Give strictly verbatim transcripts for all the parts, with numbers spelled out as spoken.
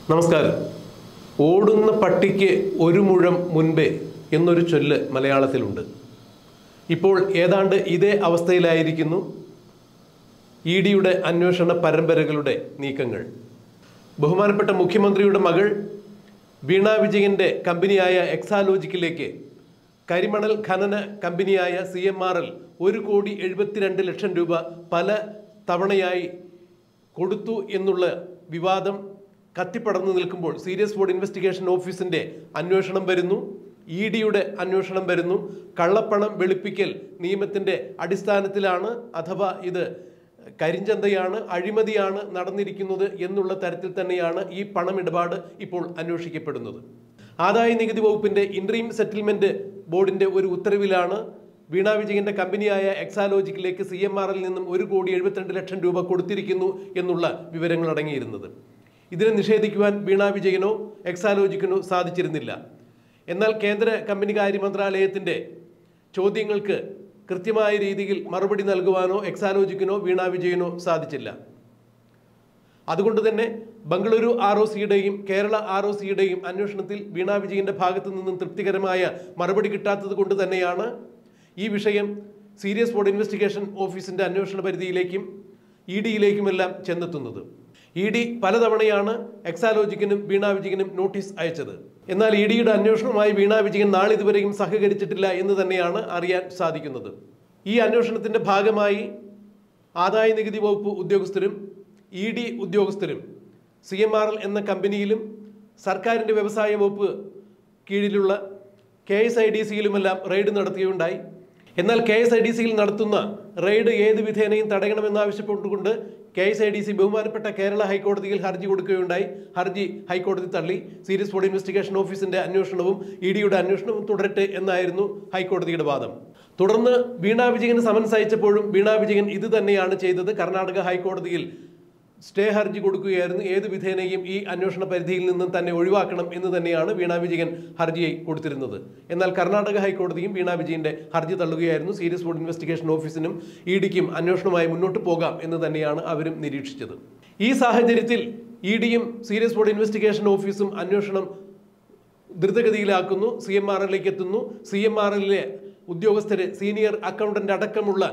നമസ്കാരം. ഓടുന്ന പട്ടിക്ക് ഒരു മുഴം മുൻപേ എന്നൊരു ചൊല്ല് മലയാളത്തിലുണ്ട്. ഇപ്പോൾ ഏതാണ്ട് ഇതേ അവസ്ഥയിലായിരിക്കുന്നു ഇ ഡിയുടെ അന്വേഷണ പരമ്പരകളുടെ നീക്കങ്ങൾ. ബഹുമാനപ്പെട്ട മുഖ്യമന്ത്രിയുടെ മകൾ വീണ വിജയൻ്റെ കമ്പനിയായ എക്സാലോജിക്കിലേക്ക് കരിമണൽ ഖനന കമ്പനിയായ സി എം ആർ എൽ ഒരു കോടി എഴുപത്തിരണ്ട് ലക്ഷം രൂപ പല തവണയായി കൊടുത്തു എന്നുള്ള വിവാദം കത്തിപ്പടർന്നു നിൽക്കുമ്പോൾ സീരിയസ് ഫ്രോഡ് ഇൻവെസ്റ്റിഗേഷൻ ഓഫീസിൻ്റെ അന്വേഷണം വരുന്നു, ഇ ഡിയുടെ അന്വേഷണം വരുന്നു. കള്ളപ്പണം വെളുപ്പിക്കൽ നിയമത്തിൻ്റെ അടിസ്ഥാനത്തിലാണ് അഥവാ ഇത് കരിഞ്ചന്തയാണ്, അഴിമതിയാണ് നടന്നിരിക്കുന്നത് എന്നുള്ള തരത്തിൽ തന്നെയാണ് ഈ പണമിടപാട് ഇപ്പോൾ അന്വേഷിക്കപ്പെടുന്നത്. ആദായ നികുതി വകുപ്പിൻ്റെ ഇൻട്രീം സെറ്റിൽമെൻറ്റ് ബോർഡിൻ്റെ ഒരു ഉത്തരവിലാണ് വീണ വിജയൻ്റെ കമ്പനിയായ എക്സാലോജിക്കിലേക്ക് സി എം ആർ എല്ലിൽ നിന്നും ഒരു കോടി എഴുപത്തിരണ്ട് ലക്ഷം രൂപ കൊടുത്തിരിക്കുന്നു എന്നുള്ള വിവരങ്ങൾ അടങ്ങിയിരുന്നത്. ഇതിനെ നിഷേധിക്കുവാൻ വീണ വിജയനോ എക്സാലോജിക്കിനോ സാധിച്ചിരുന്നില്ല. എന്നാൽ കേന്ദ്ര കമ്പനികാര്യ മന്ത്രാലയത്തിൻ്റെ ചോദ്യങ്ങൾക്ക് കൃത്യമായ രീതിയിൽ മറുപടി നൽകുവാനോ എക്സാലോജിക്കിനോ വീണ വിജയനോ സാധിച്ചില്ല. അതുകൊണ്ട് തന്നെ ബംഗളൂരു ആർ ഒ സിയുടെയും കേരള ആർ ഒ സിയുടെയും അന്വേഷണത്തിൽ വീണ വിജയൻ്റെ ഭാഗത്തു നിന്നും തൃപ്തികരമായ മറുപടി കിട്ടാത്തത് കൊണ്ട് തന്നെയാണ് ഈ വിഷയം സീരിയസ് ഫ്രോഡ് ഇൻവെസ്റ്റിഗേഷൻ ഓഫീസിൻ്റെ അന്വേഷണ പരിധിയിലേക്കും ഇ ഡിയിലേക്കുമെല്ലാം ചെന്നെത്തുന്നത്. ഇ ഡി പലതവണയാണ് എക്സാലോജിക്കിനും വീണ വിജയനും നോട്ടീസ് അയച്ചത്. എന്നാൽ ഇ ഡിയുടെ അന്വേഷണവുമായി വീണ വിജയൻ നാളിതുവരെയും സഹകരിച്ചിട്ടില്ല എന്ന് തന്നെയാണ് അറിയാൻ സാധിക്കുന്നത്. ഈ അന്വേഷണത്തിൻ്റെ ഭാഗമായി ആദായ നികുതി വകുപ്പ് ഉദ്യോഗസ്ഥരും ഇ ഡി ഉദ്യോഗസ്ഥരും സി എം ആർ എൽ എന്ന കമ്പനിയിലും സർക്കാരിൻ്റെ വ്യവസായ വകുപ്പ് കീഴിലുള്ള കെ എസ് ഐ ഡി സിയിലുമെല്ലാം റെയ്ഡ് നടത്തുകയുണ്ടായി. എന്നാൽ കെ എസ് ഐ ഡി സിയിൽ നടത്തുന്ന റെയ്ഡ് ഏത് വിധേനയും തടയണമെന്നാവശ്യപ്പെട്ടുകൊണ്ട് K S I D C ബഹുമാനപ്പെട്ട കേരള ഹൈക്കോടതിയിൽ ഹർജി കൊടുക്കുകയുണ്ടായി. ഹർജി ഹൈക്കോടതി തള്ളി. സീരിയസ് ഫ്രോഡ് ഇൻവെസ്റ്റിഗേഷൻ ഓഫീസിൻ്റെ അന്വേഷണവും ഇ ഡിയുടെ അന്വേഷണവും തുടരട്ടെ എന്നായിരുന്നു ഹൈക്കോടതിയുടെ വാദം. തുടർന്ന് വീണ വിജയന് സമൻസ് അയച്ചപ്പോഴും വീണ വിജയൻ ഇത് തന്നെയാണ് ചെയ്തത്. കർണാടക ഹൈക്കോടതിയിൽ സ്റ്റേ ഹർജി കൊടുക്കുകയായിരുന്നു. ഏത് വിധേനയും ഈ അന്വേഷണ പരിധിയിൽ നിന്നും തന്നെ ഒഴിവാക്കണം എന്ന് തന്നെയാണ് വീണ വിജയൻ ഹർജിയെ കൊടുത്തിരുന്നത്. എന്നാൽ കർണാടക ഹൈക്കോടതിയും വീണ വിജയൻ്റെ ഹർജി തള്ളുകയായിരുന്നു. സീരിയസ് ഫ്രോഡ് ഇൻവെസ്റ്റിഗേഷൻ ഓഫീസിനും ഇ ഡിക്കും അന്വേഷണവുമായി മുന്നോട്ട് പോകാം എന്ന് തന്നെയാണ് അവരും നിരീക്ഷിച്ചത്. ഈ സാഹചര്യത്തിൽ ഇ ഡിയും സീരിയസ് ഫ്രോഡ് ഇൻവെസ്റ്റിഗേഷൻ ഓഫീസും അന്വേഷണം ദ്രുതഗതിയിലാക്കുന്നു. സി എം ആർ എല്ലിലേക്ക് എത്തുന്നു. സി എം ആർ എല്ലിലെ ഉദ്യോഗസ്ഥരെ, സീനിയർ അക്കൗണ്ടന്റ് അടക്കമുള്ള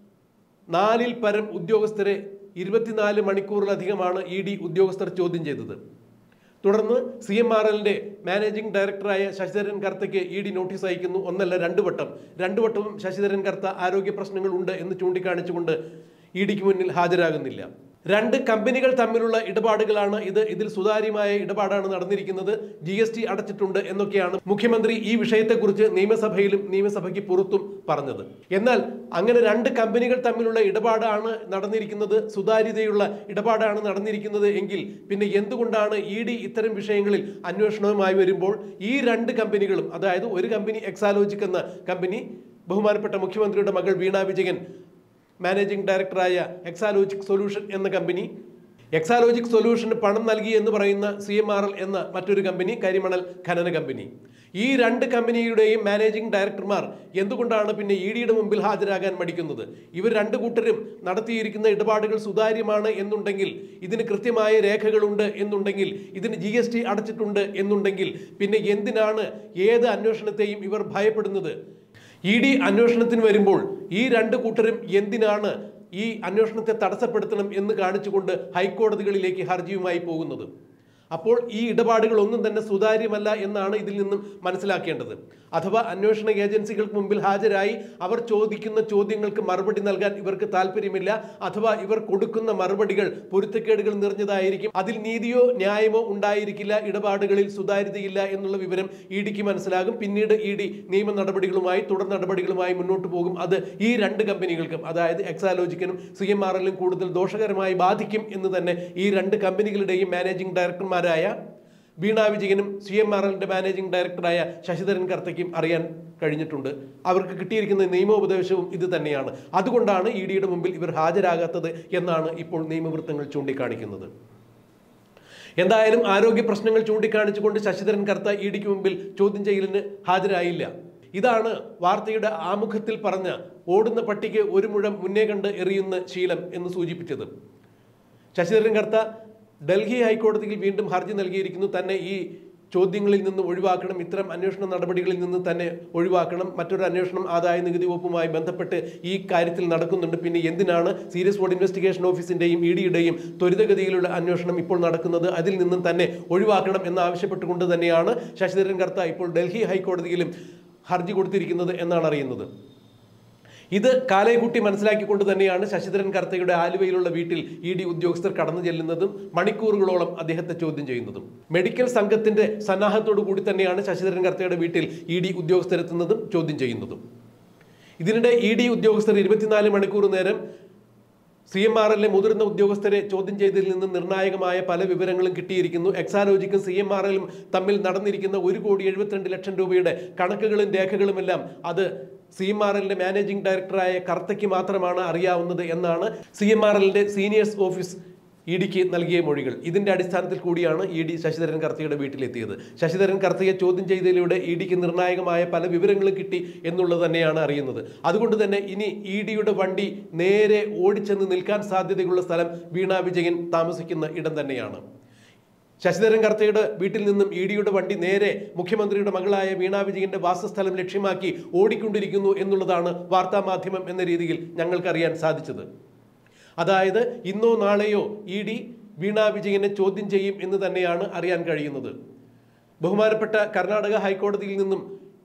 നാലിൽ പരം ഉദ്യോഗസ്ഥരെ ഇരുപത്തിനാല് മണിക്കൂറിലധികമാണ് ഇ ഡി ഉദ്യോഗസ്ഥർ ചോദ്യം ചെയ്തത്. തുടർന്ന് സി എം ആർ എല്ലിൻ്റെ മാനേജിംഗ് ഡയറക്ടറായ ശശിധരൻ കർത്തയ്ക്ക് ഇ ഡി നോട്ടീസ് അയക്കുന്നു. ഒന്നല്ല രണ്ടു വട്ടം രണ്ടു വട്ടവും ശശിധരൻ കർത്ത ആരോഗ്യ പ്രശ്നങ്ങളുണ്ട് എന്ന് ചൂണ്ടിക്കാണിച്ചുകൊണ്ട് ഇ ഡിക്ക് മുന്നിൽ ഹാജരാകുന്നില്ല. രണ്ട് കമ്പനികൾ തമ്മിലുള്ള ഇടപാടുകളാണ് ഇത്. ഇതിൽ സുതാര്യമായ ഇടപാടാണ് നടന്നിരിക്കുന്നത്. ജി എസ് ടി അടച്ചിട്ടുണ്ട് എന്നൊക്കെയാണ് മുഖ്യമന്ത്രി ഈ വിഷയത്തെക്കുറിച്ച് നിയമസഭയിലും നിയമസഭയ്ക്ക് പുറത്തും പറഞ്ഞത്. എന്നാൽ അങ്ങനെ രണ്ട് കമ്പനികൾ തമ്മിലുള്ള ഇടപാടാണ് നടന്നിരിക്കുന്നത്, സുതാര്യതയുള്ള ഇടപാടാണ് നടന്നിരിക്കുന്നത് എങ്കിൽ പിന്നെ എന്തുകൊണ്ടാണ് ഇ ഡി ഇത്തരം വിഷയങ്ങളിൽ അന്വേഷണവുമായി വരുമ്പോൾ ഈ രണ്ട് കമ്പനികളും, അതായത് ഒരു കമ്പനി എക്സാലോജിക് എന്ന കമ്പനി, ബഹുമാനപ്പെട്ട മുഖ്യമന്ത്രിയുടെ മകൾ വീണ വിജയൻ മാനേജിംഗ് ഡയറക്ടറായ എക്സാലോജിക് സൊല്യൂഷൻ എന്ന കമ്പനി, എക്സാലോജിക് സൊല്യൂഷന് പണം നൽകി എന്ന് പറയുന്ന സി എം ആർ എൽ എന്ന മറ്റൊരു കമ്പനി, കരിമണൽ ഖനന കമ്പനി, ഈ രണ്ട് കമ്പനിയുടെയും മാനേജിംഗ് ഡയറക്ടർമാർ എന്തുകൊണ്ടാണ് പിന്നെ ഇ ഡിയുടെ മുമ്പിൽ ഹാജരാകാൻ മടിക്കുന്നത്? ഇവർ രണ്ടു കൂട്ടരും നടത്തിയിരിക്കുന്ന ഇടപാടുകൾ സുതാര്യമാണ് എന്നുണ്ടെങ്കിൽ, ഇതിന് കൃത്യമായ രേഖകളുണ്ട് എന്നുണ്ടെങ്കിൽ, ഇതിന് ജി എസ് ടി അടച്ചിട്ടുണ്ട് എന്നുണ്ടെങ്കിൽ പിന്നെ എന്തിനാണ് ഏത് അന്വേഷണത്തെയും ഇവർ ഭയപ്പെടുന്നത്? ഇ ഡി അന്വേഷണത്തിന് വരുമ്പോൾ ഈ രണ്ട് കൂട്ടരും എന്തിനാണ് ഈ അന്വേഷണത്തെ തടസ്സപ്പെടുത്തണം എന്ന് കാണിച്ചുകൊണ്ട് ഹൈക്കോടതികളിലേക്ക് ഹർജിയുമായി പോകുന്നത്? അപ്പോൾ ഈ ഇടപാടുകൾ ഒന്നും തന്നെ സുതാര്യമല്ല എന്നാണ് ഇതിൽ നിന്നും മനസ്സിലാക്കേണ്ടത്. അഥവാ അന്വേഷണ ഏജൻസികൾക്ക് മുമ്പിൽ ഹാജരായി അവർ ചോദിക്കുന്ന ചോദ്യങ്ങൾക്ക് മറുപടി നൽകാൻ ഇവർക്ക് താല്പര്യമില്ല, അഥവാ ഇവർ കൊടുക്കുന്ന മറുപടികൾ പൊരുത്തക്കേടുകൾ നിറഞ്ഞതായിരിക്കും, അതിൽ നീതിയോ ന്യായമോ ഉണ്ടായിരിക്കില്ല, ഇടപാടുകളിൽ സുതാര്യതയില്ല എന്നുള്ള വിവരം ഇ ഡിക്ക് മനസ്സിലാകും. പിന്നീട് ഇ ഡി നിയമ നടപടികളുമായി തുടർ നടപടികളുമായി മുന്നോട്ട് പോകും. അത് ഈ രണ്ട് കമ്പനികൾക്കും, അതായത് എക്സാലോജിക്കിനും സി എം ആർ എല്ലിനും കൂടുതൽ ദോഷകരമായി ബാധിക്കും എന്ന് തന്നെ ഈ രണ്ട് കമ്പനികളുടെയും മാനേജിംഗ് ഡയറക്ടർമാർ ായ വീണ വിജയനും സി എം ആർ എല്ലിൻ്റെ മാനേജിംഗ് ഡയറക്ടറായ ശശിധരൻ കർത്തയ്ക്കും അറിയാൻ കഴിഞ്ഞിട്ടുണ്ട്. അവർക്ക് കിട്ടിയിരിക്കുന്ന നിയമോപദേശവും ഇത് തന്നെയാണ്. അതുകൊണ്ടാണ് ഇ ഡിയുടെ മുമ്പിൽ ഇവർ ഹാജരാകാത്തത് എന്നാണ് ഇപ്പോൾ നിയമവൃത്തങ്ങൾ ചൂണ്ടിക്കാണിക്കുന്നത്. എന്തായാലും ആരോഗ്യ പ്രശ്നങ്ങൾ ചൂണ്ടിക്കാണിച്ചുകൊണ്ട് ശശിധരൻ കർത്ത ഇ ഡിക്ക് മുമ്പിൽ ചോദ്യം ചെയ്യലിന് ഹാജരായില്ല. ഇതാണ് വാർത്തയുടെ ആമുഖത്തിൽ പറഞ്ഞ ഓടുന്ന പട്ടിക്ക് ഒരു മുഴം മുന്നേ കണ്ട് എറിയുന്ന ശീലം എന്ന് സൂചിപ്പിച്ചത്. ശശിധരൻ കർത്ത ഡൽഹി ഹൈക്കോടതിയിൽ വീണ്ടും ഹർജി നൽകിയിരിക്കുന്നു. തന്നെ ഈ ചോദ്യങ്ങളിൽ നിന്ന് ഒഴിവാക്കണം, ഇത്തരം അന്വേഷണ നടപടികളിൽ നിന്ന് തന്നെ ഒഴിവാക്കണം, മറ്റൊരു അന്വേഷണം ആദായ നികുതി വകുപ്പുമായി ബന്ധപ്പെട്ട് ഈ കാര്യത്തിൽ നടക്കുന്നുണ്ട്, പിന്നെ എന്തിനാണ് സീരിയസ് ഫ്രോഡ് ഇൻവെസ്റ്റിഗേഷൻ ഓഫീസിന്റെയും ഇ ഡിയുടെയും ത്വരിതഗതിയിലുള്ള അന്വേഷണം ഇപ്പോൾ നടക്കുന്നത്, അതിൽ നിന്നും തന്നെ ഒഴിവാക്കണം എന്നാവശ്യപ്പെട്ടുകൊണ്ട് തന്നെയാണ് ശശിധരൻ കർത്ത ഇപ്പോൾ ഡൽഹി ഹൈക്കോടതിയിലും ഹർജി കൊടുത്തിരിക്കുന്നത് എന്നാണ് അറിയുന്നത്. ഇത് കാലേക്കുട്ടി മനസ്സിലാക്കിക്കൊണ്ട് തന്നെയാണ് ശശിധരൻ കർത്തയുടെ ആലുവയിലുള്ള വീട്ടിൽ ഇ ഡി ഉദ്യോഗസ്ഥർ കടന്നു ചെല്ലുന്നതും മണിക്കൂറുകളോളം അദ്ദേഹത്തെ ചോദ്യം ചെയ്യുന്നതും. മെഡിക്കൽ സംഘത്തിന്റെ സന്നാഹത്തോടു കൂടി തന്നെയാണ് ശശിധരൻ കർത്തയുടെ വീട്ടിൽ ഇ ഡി ഉദ്യോഗസ്ഥരെത്തുന്നതും ചോദ്യം ചെയ്യുന്നതും. ഇതിനിടെ ഇ ഡി ഉദ്യോഗസ്ഥർ ഇരുപത്തിനാല് മണിക്കൂർ നേരം സി എം ആർ എല്ലിലെ മുതിർന്ന ഉദ്യോഗസ്ഥരെ ചോദ്യം ചെയ്തതിൽ നിന്ന് നിർണായകമായ പല വിവരങ്ങളും കിട്ടിയിരിക്കുന്നു. എക്സാലോജിക്കും സി എം ആർ എല്ലും തമ്മിൽ നടന്നിരിക്കുന്ന ഒരു കോടി എഴുപത്തിരണ്ട് ലക്ഷം രൂപയുടെ കണക്കുകളും രേഖകളുമെല്ലാം അത് സി എം ആർ എല്ലിന്റെ മാനേജിംഗ് ഡയറക്ടറായ കർത്തയ്ക്ക് മാത്രമാണ് അറിയാവുന്നത് എന്നാണ് സി എം ആർ എല്ലിന്റെ സീനിയേഴ്സ് ഓഫീസ് ഇ ഡിക്ക് നൽകിയ മൊഴികൾ. ഇതിന്റെ അടിസ്ഥാനത്തിൽ കൂടിയാണ് ഇ ഡി ശശിധരൻ കർത്തയുടെ വീട്ടിലെത്തിയത്. ശശിധരൻ കർത്തയെ ചോദ്യം ചെയ്തതിലൂടെ ഇ ഡിക്ക് നിർണായകമായ പല വിവരങ്ങളും കിട്ടി എന്നുള്ളത് തന്നെയാണ് അറിയുന്നത്. അതുകൊണ്ട് തന്നെ ഇനി ഇ ഡിയുടെ വണ്ടി നേരെ ഓടിച്ചെന്ന് നിൽക്കാൻ സാധ്യതയുള്ള സ്ഥലം വീണ വിജയൻ താമസിക്കുന്ന ഇടം തന്നെയാണ്. ശശിധരൻ കർത്തയുടെ വീട്ടിൽ നിന്നും ഇ ഡിയുടെ വണ്ടി നേരെ മുഖ്യമന്ത്രിയുടെ മകളായ വീണ വിജയന്റെ വാസസ്ഥലം ലക്ഷ്യമാക്കി ഓടിക്കൊണ്ടിരിക്കുന്നു എന്നുള്ളതാണ് വാർത്താ മാധ്യമം എന്ന രീതിയിൽ ഞങ്ങൾക്കറിയാൻ സാധിച്ചത്. അതായത് ഇന്നോ നാളെയോ ഇ ഡി വീണ വിജയനെ ചോദ്യം ചെയ്യും എന്ന് തന്നെയാണ് അറിയാൻ കഴിയുന്നത്. ബഹുമാനപ്പെട്ട കർണാടക ഹൈക്കോടതിയിൽ നിന്നും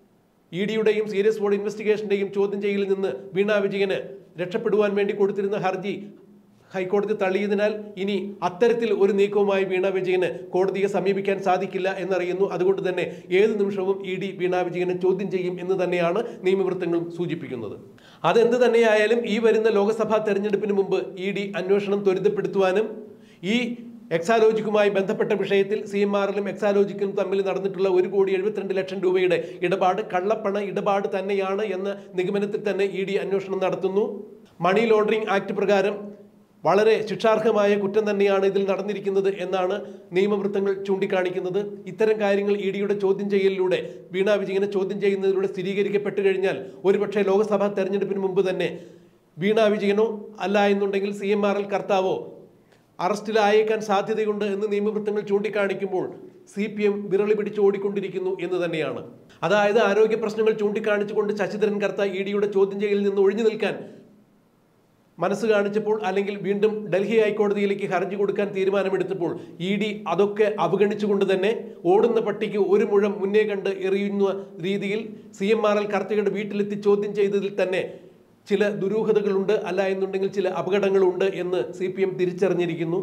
ഇ ഡിയുടെയും സീരിയസ് ഫ്രോഡ് ഇൻവെസ്റ്റിഗേഷന്റെയും ചോദ്യം ചെയ്യലിൽ നിന്ന് വീണ വിജയന് രക്ഷപ്പെടുവാൻ വേണ്ടി കൊടുത്തിരുന്ന ഹർജി ഹൈക്കോടതി തള്ളിയതിനാൽ ഇനി അത്തരത്തിൽ ഒരു നീക്കവുമായി വീണ വിജയന് കോടതിയെ സമീപിക്കാൻ സാധിക്കില്ല എന്നറിയുന്നു. അതുകൊണ്ട് തന്നെ ഏത് നിമിഷവും ഇ ഡി വീണ വിജയനെ ചോദ്യം ചെയ്യും എന്ന് തന്നെയാണ് നിയമവൃത്തങ്ങളും സൂചിപ്പിക്കുന്നത്. അതെന്ത് തന്നെയായാലും ഈ വരുന്ന ലോക്സഭാ തെരഞ്ഞെടുപ്പിന് മുമ്പ് ഇ ഡി അന്വേഷണം ത്വരിതപ്പെടുത്തുവാനും ഈ എക്സാലോജിക്കുമായി ബന്ധപ്പെട്ട വിഷയത്തിൽ സി എം ആറിലും എക്സാലോജിക്കും തമ്മിൽ നടന്നിട്ടുള്ള ഒരു കോടി എഴുപത്തിരണ്ട് ലക്ഷം രൂപയുടെ ഇടപാട് കള്ളപ്പണ ഇടപാട് തന്നെയാണ് എന്ന നിഗമനത്തിൽ തന്നെ ഇ ഡി അന്വേഷണം നടത്തുന്നു. മണി ലോണ്ടറിംഗ് ആക്ട് പ്രകാരം വളരെ ശിക്ഷാർഹമായ കുറ്റം തന്നെയാണ് ഇതിൽ നടന്നിരിക്കുന്നത് എന്നാണ് നിയമവൃത്തങ്ങൾ ചൂണ്ടിക്കാണിക്കുന്നത്. ഇത്തരം കാര്യങ്ങൾ ഇ ഡിയുടെ ചോദ്യം ചെയ്യലിലൂടെ വീണ വിജയനെ ചോദ്യം ചെയ്യുന്നതിലൂടെ സ്ഥിരീകരിക്കപ്പെട്ടു കഴിഞ്ഞാൽ ഒരുപക്ഷെ ലോക്സഭാ തെരഞ്ഞെടുപ്പിന് മുമ്പ് തന്നെ വീണ വിജയനോ അല്ല എന്നുണ്ടെങ്കിൽ സി എം ആർ എൽ കർത്താവോ അറസ്റ്റിലായേക്കാൻ സാധ്യതയുണ്ട് എന്ന് നിയമവൃത്തങ്ങൾ ചൂണ്ടിക്കാണിക്കുമ്പോൾ സി പി എം വിരളി പിടിച്ച് ഓടിക്കൊണ്ടിരിക്കുന്നു എന്ന് തന്നെയാണ്. അതായത് ആരോഗ്യ പ്രശ്നങ്ങൾ ചൂണ്ടിക്കാണിച്ചുകൊണ്ട് ശശിധരൻ കർത്ത ഇ ഡിയുടെ ചോദ്യം ചെയ്യലിൽ നിന്ന് ഒഴിഞ്ഞു നിൽക്കാൻ മനസ്സ് കാണിച്ചപ്പോൾ അല്ലെങ്കിൽ വീണ്ടും ഡൽഹി ഹൈക്കോടതിയിലേക്ക് ഹർജി കൊടുക്കാൻ തീരുമാനമെടുത്തപ്പോൾ ഇ ഡി അതൊക്കെ അവഗണിച്ചുകൊണ്ട് തന്നെ ഓടുന്ന പട്ടിക്ക് ഒരു മുഴം മുന്നേ കണ്ട് എറിയുന്ന രീതിയിൽ സി എം ആർ എൽ കർത്തയുടെ വീട്ടിലെത്തി ചോദ്യം ചെയ്തതിൽ തന്നെ ചില ദുരൂഹതകളുണ്ട്, അല്ല എന്നുണ്ടെങ്കിൽ ചില അപകടങ്ങളുണ്ട് എന്ന് സി പി എം തിരിച്ചറിഞ്ഞിരിക്കുന്നു.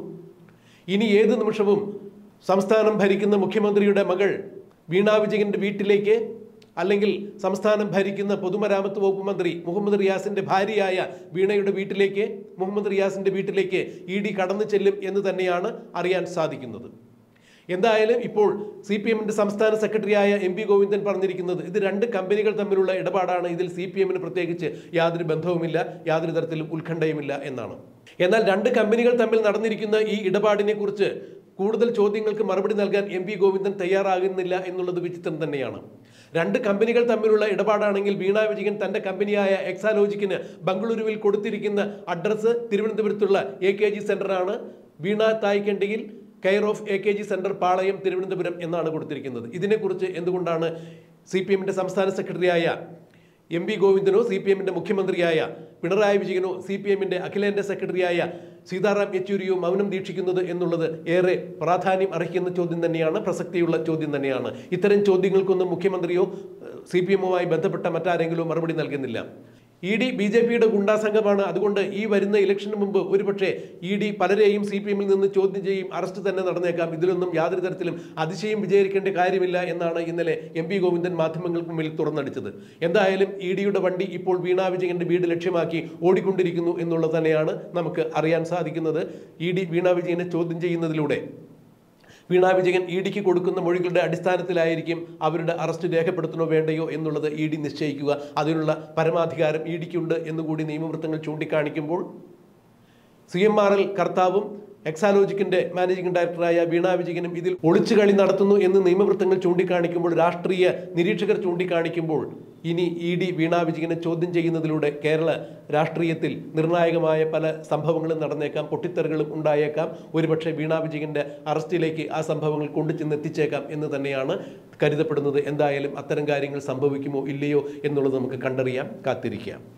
ഇനി ഏത് നിമിഷവും സംസ്ഥാനം ഭരിക്കുന്ന മുഖ്യമന്ത്രിയുടെ മകൾ വീണ വിജയന്റെ വീട്ടിലേക്ക് അല്ലെങ്കിൽ സംസ്ഥാനം ഭരിക്കുന്ന പൊതുമരാമത്ത് വകുപ്പ് മന്ത്രി മുഹമ്മദ് റിയാസിന്റെ ഭാര്യയായ വീണയുടെ വീട്ടിലേക്ക് മുഹമ്മദ് റിയാസിന്റെ വീട്ടിലേക്ക് ഇ ഡി കടന്നു ചെല്ലും എന്ന് തന്നെയാണ് അറിയാൻ സാധിക്കുന്നത്. എന്തായാലും ഇപ്പോൾ സി പി എമ്മിന്റെ സംസ്ഥാന സെക്രട്ടറിയായ എം പി ഗോവിന്ദൻ പറഞ്ഞിരിക്കുന്നത് ഇത് രണ്ട് കമ്പനികൾ തമ്മിലുള്ള ഇടപാടാണ്, ഇതിൽ സി പി എമ്മിന് പ്രത്യേകിച്ച് യാതൊരു ബന്ധവുമില്ല, യാതൊരു തരത്തിലും ഉത്കണ്ഠയുമില്ല എന്നാണ്. എന്നാൽ രണ്ട് കമ്പനികൾ തമ്മിൽ നടന്നിരിക്കുന്ന ഈ ഇടപാടിനെ കുറിച്ച് കൂടുതൽ ചോദ്യങ്ങൾക്ക് മറുപടി നൽകാൻ എം പി ഗോവിന്ദൻ തയ്യാറാകുന്നില്ല എന്നുള്ളത് വിചിത്രം തന്നെയാണ്. രണ്ട് കമ്പനികൾ തമ്മിലുള്ള ഇടപാടാണെങ്കിൽ വീണ വിജയൻ തന്റെ കമ്പനിയായ എക്സാലോജിക്കിന് ബംഗളൂരുവിൽ കൊടുത്തിരിക്കുന്ന അഡ്രസ്സ് തിരുവനന്തപുരത്തുള്ള എ കെ ജി സെന്ററാണ്. വീണ തായ്ക്കണ്ടിയിൽ care of A K G centre Palayam Thiruvananthapuram എന്നാണ് കൊടുത്തിരിക്കുന്നത്. ഇതിനെക്കുറിച്ച് എന്തുകൊണ്ടാണ് സി പി എമ്മിന്റെ സംസ്ഥാന സെക്രട്ടറിയായ എം പി ഗോവിന്ദനോ സി പി എമ്മിന്റെ മുഖ്യമന്ത്രിയായ പിണറായി വിജയനോ സി പി എമ്മിന്റെ അഖിലേന്ത്യാ സെക്രട്ടറിയായ സീതാറാം യെച്ചൂരിയോ മൗനം ദീക്ഷിക്കുന്നത് എന്നുള്ളത് ഏറെ പ്രാധാന്യം അർഹിക്കുന്ന ചോദ്യം തന്നെയാണ്, പ്രസക്തിയുള്ള ചോദ്യം തന്നെയാണ്. ഇത്തരം ചോദ്യങ്ങൾക്കൊന്നും മുഖ്യമന്ത്രിയോ സി പി എമ്മുമായി ബന്ധപ്പെട്ട മറ്റാരെങ്കിലും മറുപടി നൽകുന്നില്ല. ഇ ഡി ബി ജെ പിയുടെ ഗുണ്ടാ സംഘമാണ്. അതുകൊണ്ട് ഈ വരുന്ന ഇലക്ഷന് മുമ്പ് ഒരുപക്ഷെ ഇ ഡി പലരെയും സി പി എമ്മിൽ നിന്ന് ചോദ്യം ചെയ്യും, അറസ്റ്റ് തന്നെ നടന്നേക്കാം. ഇതിലൊന്നും യാതൊരു തരത്തിലും അതിശയം വിചാരിക്കേണ്ട കാര്യമില്ല എന്നാണ് ഇന്നലെ എം പി ഗോവിന്ദൻ മാധ്യമങ്ങൾക്ക് മുമ്പിൽ തുറന്നടിച്ചത്. എന്തായാലും ഇ ഡിയുടെ വണ്ടി ഇപ്പോൾ വീണ വിജയന്റെ വീട് ലക്ഷ്യമാക്കി ഓടിക്കൊണ്ടിരിക്കുന്നു എന്നുള്ളത് തന്നെയാണ് നമുക്ക് അറിയാൻ സാധിക്കുന്നത്. ഇ ഡി വീണ വിജയനെ ചോദ്യം ചെയ്യുന്നതിലൂടെ വീണ വിജയൻ ഇ ഡിക്ക് കൊടുക്കുന്ന മൊഴികളുടെ അടിസ്ഥാനത്തിലായിരിക്കും അവരുടെ അറസ്റ്റ് രേഖപ്പെടുത്തണോ വേണ്ടയോ എന്നുള്ളത് ഇ ഡി നിശ്ചയിക്കുക. അതിനുള്ള പരമാധികാരം ഇ ഡിക്കുണ്ട് എന്നുകൂടി നിയമവൃത്തങ്ങൾ ചൂണ്ടിക്കാണിക്കുമ്പോൾ സി എം ആർ എൽ കർത്താവും എക്സാലോജിക്കിന്റെ മാനേജിംഗ് ഡയറക്ടറായ വീണ വിജയനും ഇതിൽ ഒളിച്ചുകളി നടത്തുന്നു എന്ന് നിയമവൃത്തങ്ങൾ ചൂണ്ടിക്കാണിക്കുമ്പോൾ, രാഷ്ട്രീയ നിരീക്ഷകർ ചൂണ്ടിക്കാണിക്കുമ്പോൾ, ഇനി ഇ ഡി വീണ വിജയനെ ചോദ്യം ചെയ്യുന്നതിലൂടെ കേരള രാഷ്ട്രീയത്തിൽ നിർണായകമായ പല സംഭവങ്ങളും നടന്നേക്കാം, പൊട്ടിത്തെറികളും ഉണ്ടായേക്കാം. ഒരുപക്ഷെ വീണ വിജയന്റെ അറസ്റ്റിലേക്ക് ആ സംഭവങ്ങൾ കൊണ്ടു ചെന്നെത്തിച്ചേക്കാം എന്ന് തന്നെയാണ് കരുതപ്പെടുന്നത്. എന്തായാലും അത്തരം കാര്യങ്ങൾ സംഭവിക്കുമോ ഇല്ലയോ എന്നുള്ളത് നമുക്ക് കണ്ടറിയാം, കാത്തിരിക്കാം.